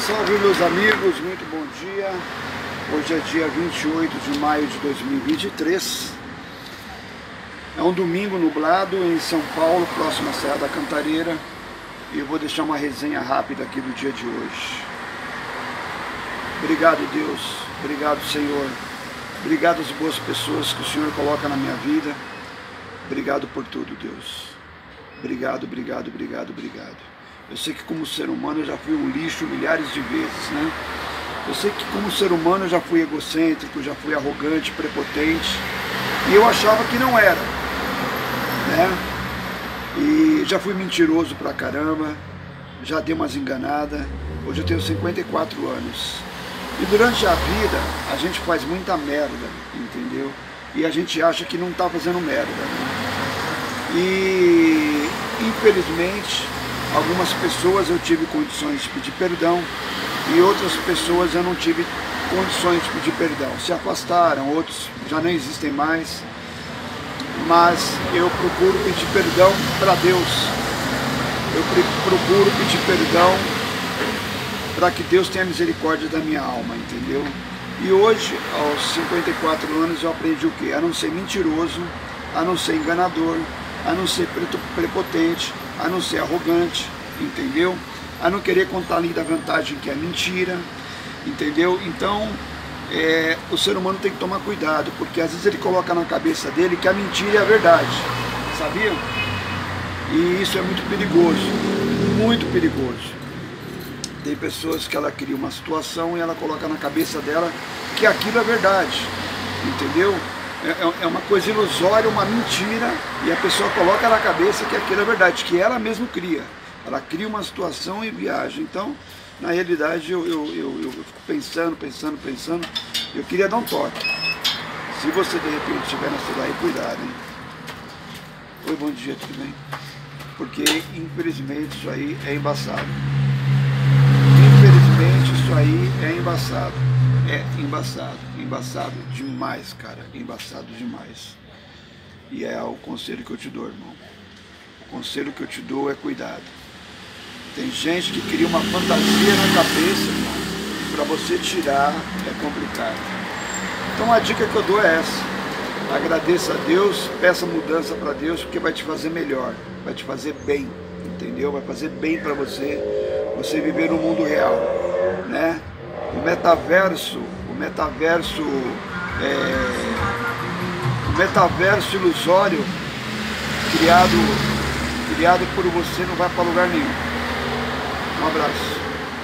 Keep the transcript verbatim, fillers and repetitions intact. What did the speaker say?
Salve, meus amigos, muito bom dia. Hoje é dia vinte e oito de maio de dois mil e vinte e três. É um domingo nublado em São Paulo, próximo à Serra da Cantareira. E eu vou deixar uma resenha rápida aqui do dia de hoje. Obrigado, Deus. Obrigado, Senhor. Obrigado às boas pessoas que o Senhor coloca na minha vida. Obrigado por tudo, Deus. Obrigado, obrigado, obrigado, obrigado. Eu sei que como ser humano eu já fui um lixo milhares de vezes, né? Eu sei que como ser humano eu já fui egocêntrico, já fui arrogante, prepotente. E eu achava que não era, né? E já fui mentiroso pra caramba, já dei umas enganadas. Hoje eu tenho cinquenta e quatro anos. E durante a vida a gente faz muita merda, entendeu? E a gente acha que não tá fazendo merda, né? E infelizmente algumas pessoas eu tive condições de pedir perdão e outras pessoas eu não tive condições de pedir perdão. Se afastaram, outros já não existem mais. Mas eu procuro pedir perdão para Deus. Eu procuro pedir perdão para que Deus tenha misericórdia da minha alma, entendeu? E hoje, aos cinquenta e quatro anos, eu aprendi o quê? A não ser mentiroso, a não ser enganador, a não ser prepotente, a não ser arrogante, entendeu? A não querer contar ali da vantagem que é mentira, entendeu? Então, é, o ser humano tem que tomar cuidado, porque às vezes ele coloca na cabeça dele que a mentira é a verdade, sabia? E isso é muito perigoso, muito perigoso. Tem pessoas que ela cria uma situação e ela coloca na cabeça dela que aquilo é verdade, entendeu? É uma coisa ilusória, uma mentira, e a pessoa coloca na cabeça que aquilo é verdade, que ela mesma cria. Ela cria uma situação e viaja. Então, na realidade, eu, eu, eu, eu fico pensando, pensando, pensando. Eu queria dar um toque. Se você de repente estiver nessa daí, cuidado, hein? Oi, bom dia, tudo bem? Porque, infelizmente, isso aí é embaçado. Infelizmente, isso aí é embaçado. É embaçado, embaçado demais, cara, embaçado demais. E é o conselho que eu te dou, irmão. O conselho que eu te dou é cuidado. Tem gente que cria uma fantasia na cabeça, irmão, e pra você tirar é complicado. Então a dica que eu dou é essa. Agradeça a Deus, peça mudança para Deus, porque vai te fazer melhor, vai te fazer bem, entendeu? Vai fazer bem para você, você viver no mundo real, né? O metaverso, o metaverso, é, o metaverso ilusório criado, criado por você não vai para lugar nenhum. Um abraço.